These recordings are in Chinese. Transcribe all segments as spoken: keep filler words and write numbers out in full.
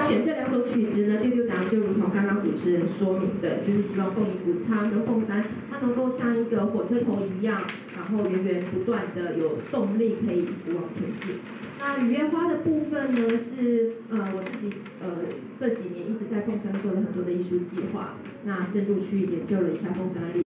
那选这两首曲子呢，第六档就如同刚刚主持人说明的，就是希望凤仪谷仓跟凤山，它能够像一个火车头一样，然后源源不断的有动力，可以一直往前进。那雨月花的部分呢，是呃我自己呃这几年一直在凤山做了很多的艺术计划，那深入去研究了一下凤山的历史。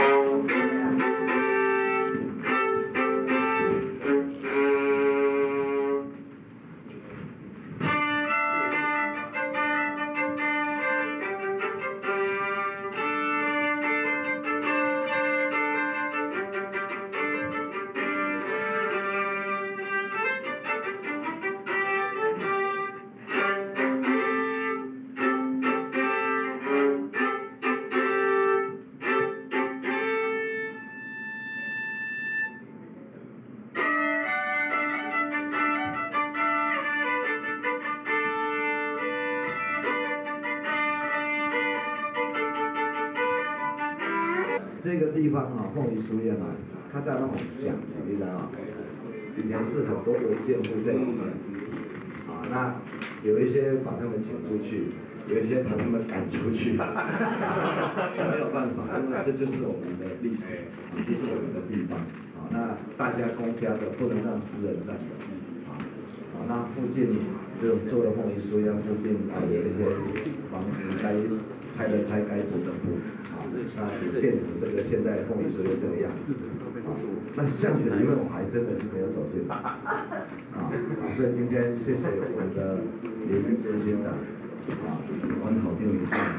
这个地方啊，凤仪书院啊，它在那种讲，你知道吗？以前是很多违建户在里面，啊，那有一些把他们请出去，有一些把他们赶出去，这没有办法，因为这就是我们的历史，这是我们的地方，啊，那大家公家的不能让私人占有，啊，啊，那附近就做了凤仪书院附近啊有一些房子该拆的拆，该补的补。 那变成这个现在凤仪书院这个样子，啊，那巷子里面我还真的是没有走进来，啊，所以今天谢谢我们的林执行长，啊，我好丢一下，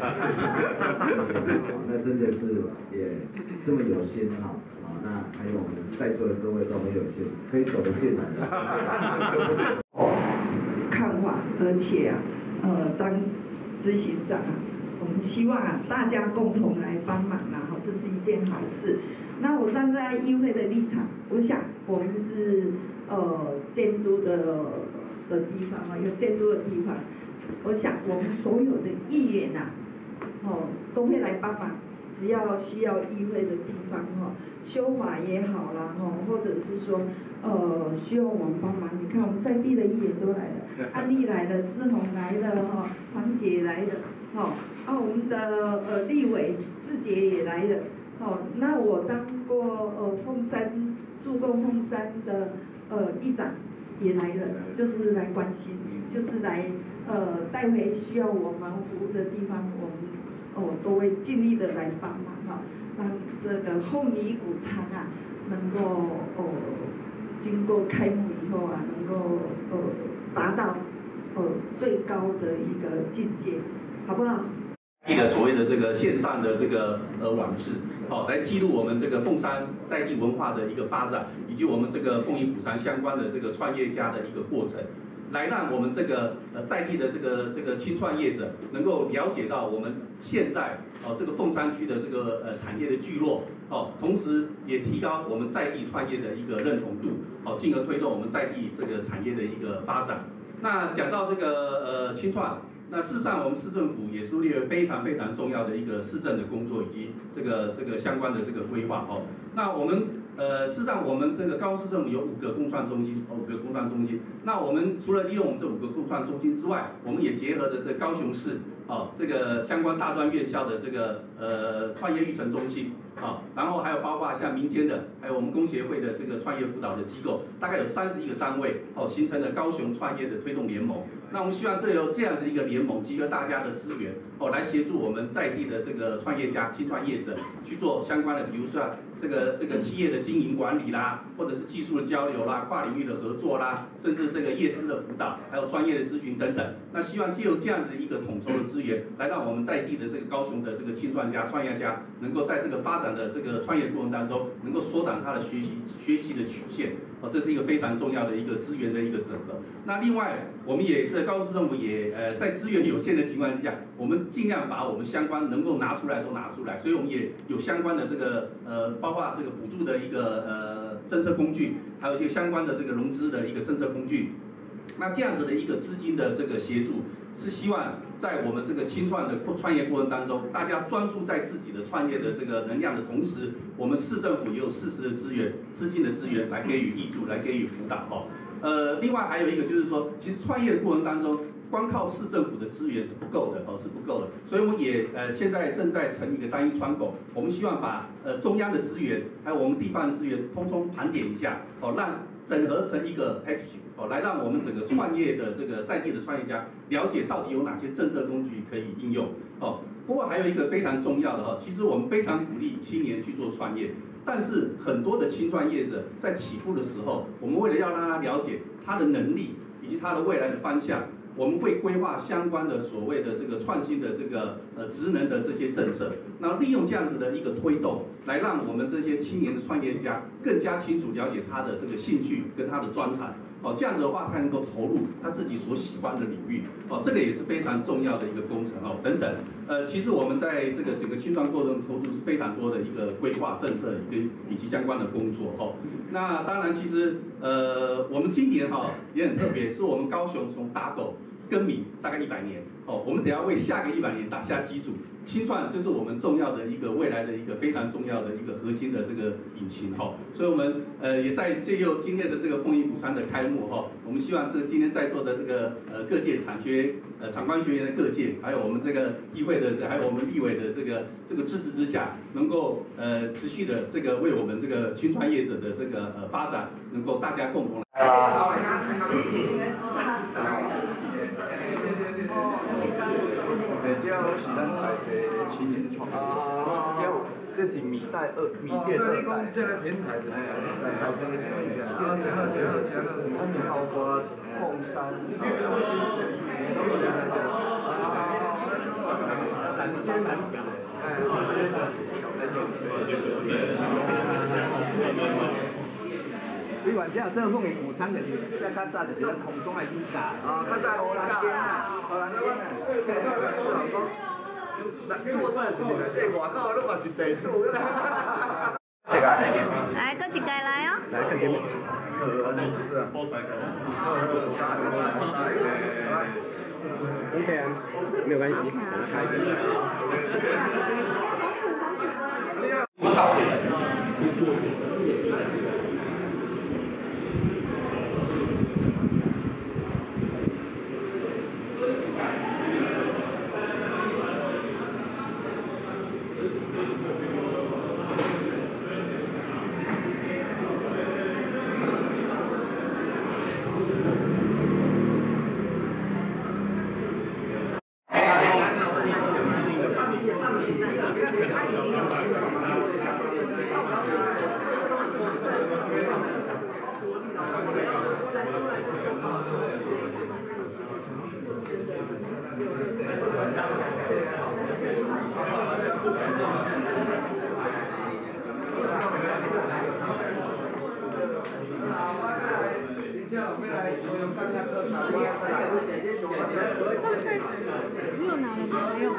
那真的是也这么有心哈，啊，那还有我们在座的各位都很有心，可以走得进来的， 看法，而且啊，呃，当执行长啊。 我们希望啊，大家共同来帮忙啦，哈，这是一件好事。那我站在议会的立场，我想我们是呃监督的的地方啊，有监督的地方。我想我们所有的议员呐、啊，哦，都会来帮忙。只要需要议会的地方哈、哦，修法也好啦，哈、哦，或者是说呃需要我们帮忙。你看我们在地的议员都来了，安利来了，志宏来了，哈、哦，黄姐来了。 哦，啊，我们的呃立委志杰也来了，哦，那我当过呃凤山助共凤山的呃议长也来了，就是来关心，就是来呃带回需要我们服务的地方，我们哦都会尽力的来帮忙哈、哦，让这个凤仪谷仓啊能够哦经过开幕以后啊，能够呃达到呃最高的一个境界。 好不好？ 的所谓的这个线上的这个呃网志，好、哦，来记录我们这个凤山在地文化的一个发展，以及我们这个凤仪谷仓相关的这个创业家的一个过程，来让我们这个呃在地的这个这个青创业者能够了解到我们现在哦这个凤山区的这个呃产业的聚落，哦，同时也提高我们在地创业的一个认同度，哦，进而推动我们在地这个产业的一个发展。那讲到这个呃青创。 那事实上，我们市政府也梳理了非常非常重要的一个市政的工作，以及这个这个相关的这个规划哦。那我们呃，事实上我们这个高雄市政府有五个共创中心，五个共创中心。那我们除了利用我们这五个共创中心之外，我们也结合的这高雄市哦这个相关大专院校的这个呃创业育成中心啊、哦，然后还有包括像民间的，还有我们工协会的这个创业辅导的机构，大概有三十一个单位哦，形成了高雄创业的推动联盟。那我们希望这有这样子一个联盟，集合大家的资源哦，来协助我们在地的这个创业家、青创业者去做相关的，比如说这个这个企业的经营管理啦，或者是技术的交流啦、跨领域的合作啦，甚至这个业师的辅导，还有专业的咨询等等。那希望借由这样子一个统筹的资源，来让我们在地的这个高雄的这个青创家、创业家，能够在这个发展的这个创业过程当中，能够缩短他的学习学习的曲线。哦，这是一个非常重要的一个资源的一个整合。那另外，我们也这高雄市政府也呃在资源有限的情况之下，我们尽量把我们相关能够拿出来都拿出来，所以我们也有相关的这个呃，包括这个补助的一个呃政策工具，还有一些相关的这个融资的一个政策工具。那这样子的一个资金的这个协助，是希望在我们这个青创的创业过程当中，大家专注在自己的创业的这个能量的同时，我们市政府也有适时的资源、资金的资源来给予挹注、来给予辅导哦。呃，另外还有一个就是说，其实创业的过程当中， 光靠市政府的资源是不够的哦，是不够的。所以我们也呃现在正在成立一个单一窗口，我们希望把呃中央的资源还有我们地方的资源通通盘点一下哦，让整合成一个 package 哦，来让我们整个创业的这个在地的创业家了解到底有哪些政策工具可以应用哦。不过还有一个非常重要的哈，其实我们非常鼓励青年去做创业。但是很多的青创业者在起步的时候，我们为了要让他了解他的能力以及他的未来的方向，我们会规划相关的所谓的这个创新的这个呃职能的这些政策，那利用这样子的一个推动，来让我们这些青年的创业家更加清楚了解他的这个兴趣跟他的专长。哦，这样子的话，他能够投入他自己所喜欢的领域，哦，这个也是非常重要的一个工程哦，等等。呃，其实我们在这个整个青创过程投入是非常多的一个规划政策跟以及相关的工作哦。那当然，其实呃，我们今年哈、哦、也很特别，是我们高雄从打狗耕米大概一百年哦，我们等一下为下个一百年打下基础。青创就是我们重要的一个未来的一个非常重要的一个核心的这个引擎哈、哦，所以我们呃也在借由今天的这个凤仪补餐的开幕哈、哦，我们希望这今天在座的这个呃各界产学呃产官学研的各界，还有我们这个议会的还有我们立委的这个这个支持之下，能够呃持续的这个为我们这个青创业者的这个呃发展，能够大家共同来。 这是咱在地的青年创业，这这是米袋二米店二代。所以你讲这个平台就是在在地的青年，好，真好，真好，真好。他们包括凤山，你话这真凤的午餐的，这较早就是咱红松的米价。哦，较早米价。好啦，所以我讲。做善事，在外口拢嘛是地主。这个来，搁一盖来哦。 来，看前面。是啊。OK 啊，没有关系，等它开一点。 热闹了吗？没有。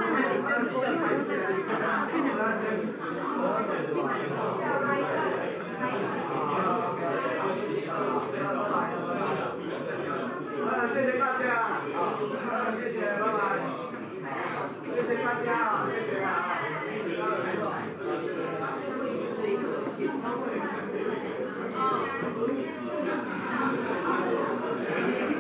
谢谢大家，好，谢谢，拜拜。谢谢大家啊，谢谢啊。 啊。